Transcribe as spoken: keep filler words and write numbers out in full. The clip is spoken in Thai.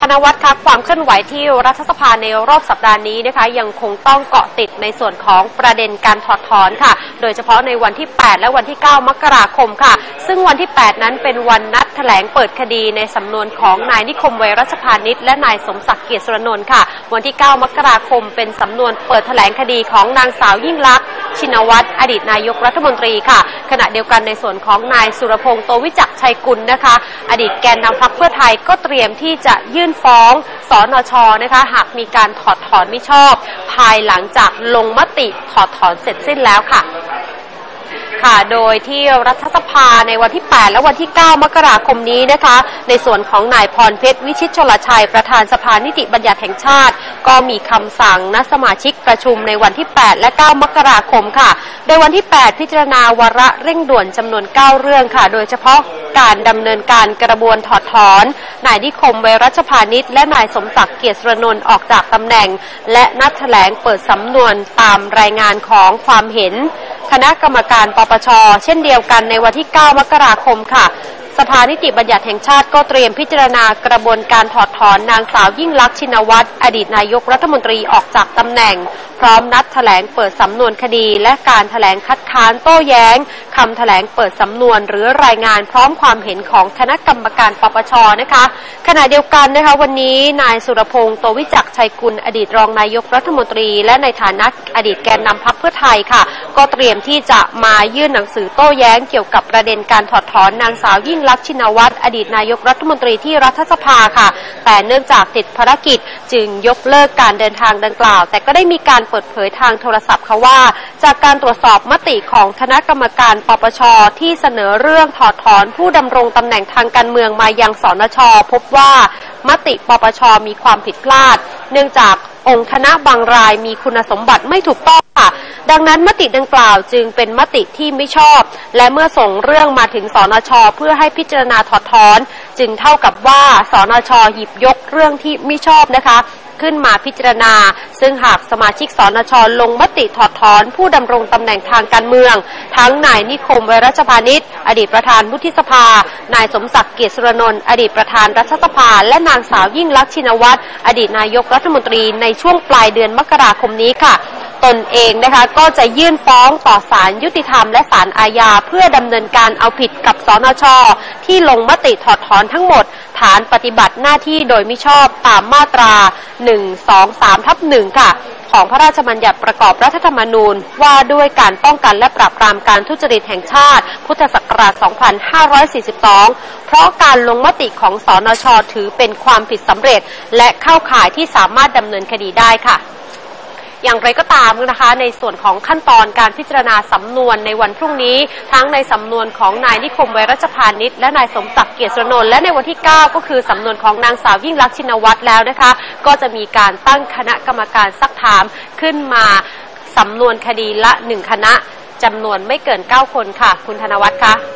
ธนวัฒน์คะความเคลื่อนไหวที่รัฐสภาในรอบสัปดาห์นี้นะคะยังคงต้องเกาะติดในส่วนของประเด็นการถอดถอนค่ะโดยเฉพาะในวันที่แปดและวันที่เก้ามกราคมค่ะซึ่งวันที่แปดนั้นเป็นวันนัดแถลงเปิดคดีในสำนวนของนายนิคมไวรัชพานิชและนายสมศักดิ์เกียรติสุรนนท์ค่ะวันที่เก้ามกราคมเป็นสำนวนเปิดแถลงคดีของนางสาวยิ่งลักษณ์ชินวัตรอดีตนายกรัฐมนตรีค่ะขณะเดียวกันในส่วนของนายสุรพงษ์โตวิจักรชัยกุลนะคะอดีตแกนนำพรรคเพื่อไทยก็เตรียมที่จะยื่นฟ้องสนช.นะคะหากมีการถอดถอนมิชอบภายหลังจากลงมติถอดถอนเสร็จสิ้นแล้วค่ะค่ะโดยที่รัฐสภาในวันที่แปดและวันที่เก้ามกราคมนี้นะคะในส่วนของนายพรเพชรวิชิตชลชัยประธานสภานิติบัญญัติแห่งชาติก็มีคำสั่งนัดสมาชิกประชุมในวันที่แปดและเก้ามกราคมค่ะโดยวันที่แปดพิจารณาวาระเร่งด่วนจำนวนเก้าเรื่องค่ะโดยเฉพาะการดำเนินการกระบวนถอดถอนนายนิคมไวรัชพานิชและนายสมศักดิ์เกียรติสุรนนท์ออกจากตำแหน่งและนัดแถลงเปิดสำนวนตามรายงานของความเห็นคณะกรรมการปปช.เช่นเดียวกันในวันที่เก้ามกราคมค่ะสภานิติบัญญัติแห่งชาติก็เตรียมพิจารณากระบวนการถอดถอนนางสาวยิ่งลักษณ์ชินวัตรอดีตนายกรัฐมนตรีออกจากตำแหน่งพร้อมนัดแถลงเปิดสำนวนคดีและการแถลงคัดค้านโต้แย้งคำแถลงเปิดสำนวนหรือรายงานพร้อมความเห็นของคณะกรรมการปปช.นะคะขณะเดียวกันนะคะวันนี้นายสุรพงษ์โตวิจักรชัยกุลอดีตรองนายกรัฐมนตรีและในฐานะอดีตแกนนำพรรคเพื่อไทยค่ะก็เตรียมที่จะมายื่นหนังสือโต้แย้งเกี่ยวกับประเด็นการถอดถอนนางสาวยิ่งลักษณ์ชินวัตรอดีตนายกรัฐมนตรีที่รัฐสภาค่ะแต่เนื่องจากติดภารกิจจึงยกเลิกการเดินทางดังกล่าวแต่ก็ได้มีการเปิดเผยทางโทรศัพท์ค่ะว่าจากการตรวจสอบมติของคณะกรรมการปปช.ที่เสนอเรื่องถอดถอนผู้ดำรงตำแหน่งทางการเมืองมายังสนช.พบว่ามติปปช.มีความผิดพลาดเนื่องจากองค์คณะบางรายมีคุณสมบัติไม่ถูกต้องค่ะดังนั้นมติดังกล่าวจึงเป็นมติที่ไม่ชอบและเมื่อส่งเรื่องมาถึงสนช.เพื่อให้พิจารณาถอดถอนจึงเท่ากับว่าสนช.หยิบยกเรื่องที่ไม่ชอบนะคะขึ้นมาพิจารณาซึ่งหากสมาชิกสนช.ลงมติถอดถอนผู้ดำรงตำแหน่งทางการเมืองทั้งนายนิคมไวรัชพานิชอดีตประธานวุฒิสภานายสมศักดิ์เกียรติสุรนนท์อดีตประธานรัฐสภาและนางสาวยิ่งลักษณ์ชินวัตรอดีตนายกรัฐมนตรีในช่วงปลายเดือนมกราคมนี้ค่ะตนเองนะคะก็จะยื่นฟ้องต่อศาลยุติธรรมและศาลอาญาเพื่อดำเนินการเอาผิดกับสนช.ที่ลงมติถอดถอนทั้งหมดฐานปฏิบัติหน้าที่โดยมิชอบตามมาตราหนึ่ง สอง สาม ทับ หนึ่งค่ะของพระราชบัญญัติประกอบรัฐธรรมนูญว่าด้วยการป้องกันและปราบปรามการทุจริตแห่งชาติพุทธศักราช สองพันห้าร้อยสี่สิบสอง เพราะการลงมติของสนช.ถือเป็นความผิดสำเร็จและเข้าข่ายที่สามารถดำเนินคดีได้ค่ะอย่างไรก็ตามนะคะในส่วนของขั้นตอนการพิจารณาสำนวนในวันพรุ่งนี้ทั้งในสำนวนของนายนิคมไวรัชพานิชและนายสมศักดิ์เกียรติสุรนนท์และในวันที่เก้าก็คือสำนวนของนางสาวยิ่งลักษณ์ชินวัตรแล้วนะคะก็จะมีการตั้งคณะกรรมการซักถามขึ้นมาสำนวนคดีละหนึ่งคณะจำนวนไม่เกินเก้าคนค่ะคุณธนวัฒน์คะ